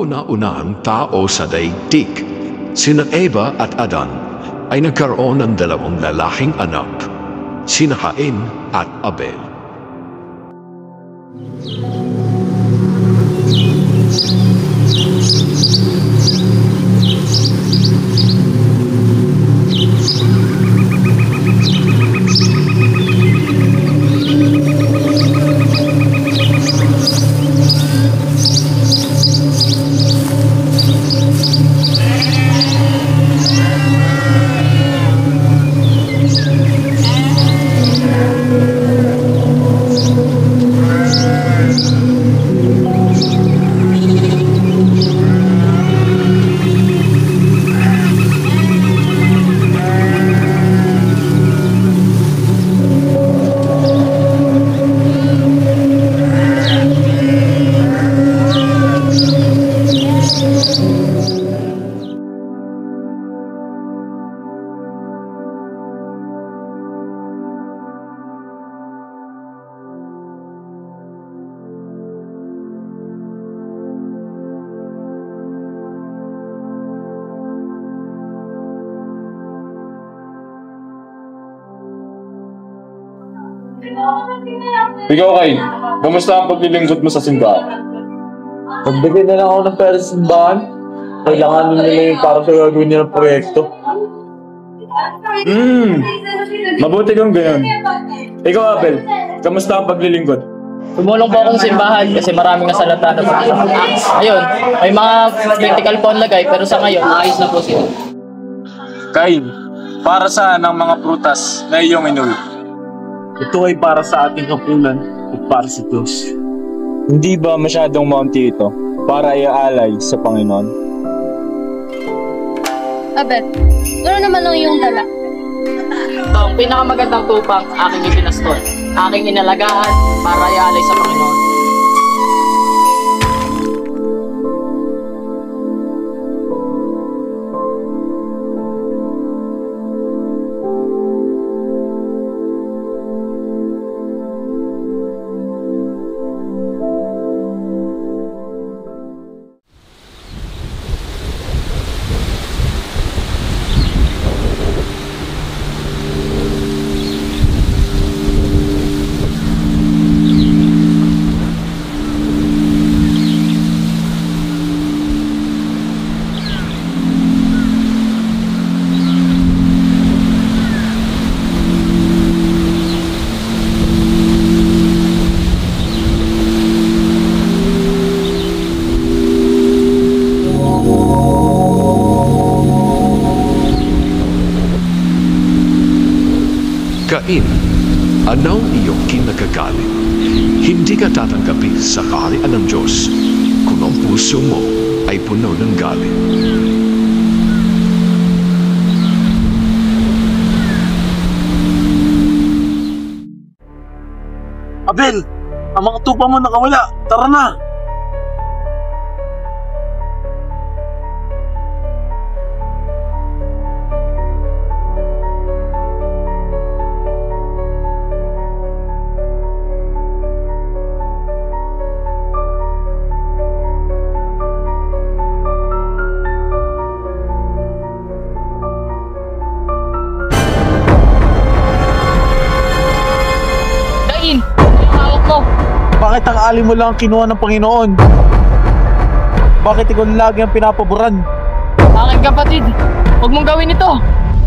kauna-unahang tao sa daigdig, sina Eva at Adan, ay nagkaroon ng dalawang lalaking anak, sina Cain at Abel. Ikaw, Kay, kamusta ang paglilingkod mo sa simbahan? Magbigay na lang ako ng pera sa simbahan. Kailangan nila yung para sa gagawin nilang proyekto. Mabuti kang ganyan. Ikaw, Abel, kamusta ang paglilingkod? Tumulong po akong simbahan kasi maraming nasalata na po. Ayun, may mga critical po ang lagay pero sa ngayon, ayos na po sila. Kay, para saan ang mga prutas na iyong inuwi? Ito ay para sa ating kapunan at para sa Diyos. Hindi ba masyadong maunti ito para iaalay sa Panginoon? Abet, ano naman ang iyong dala? Ito ang pinakamagandang tupang aking ipinastol. Aking inalagaan para iaalay sa Panginoon. Cain, ano iyong kinagagaling? Hindi ka tatanggapin sa kaharian ng Diyos kung ang puso mo ay puno ng galit. Abel! Ang mga tupa mo nakawala! Tara na! Bakit ang ali mo lang kinuha ng Panginoon? Bakit ikaw lagi ang pinapaboran? Aking kapatid, huwag mong gawin ito!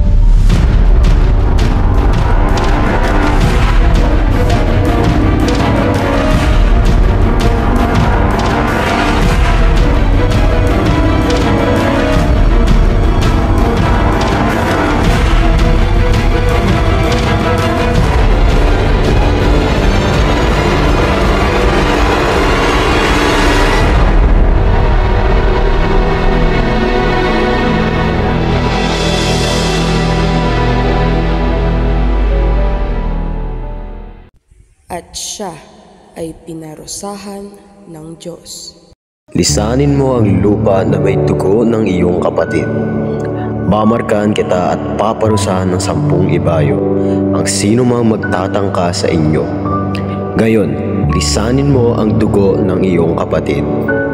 At siya ay pinarusahan ng Diyos. Lisanin mo ang lupa na may dugo ng iyong kapatid. Mamarkahan kita at paparusahan ng 10 ibayo ang sino mang magtatangka sa inyo. Gayon, lisanin mo ang dugo ng iyong kapatid.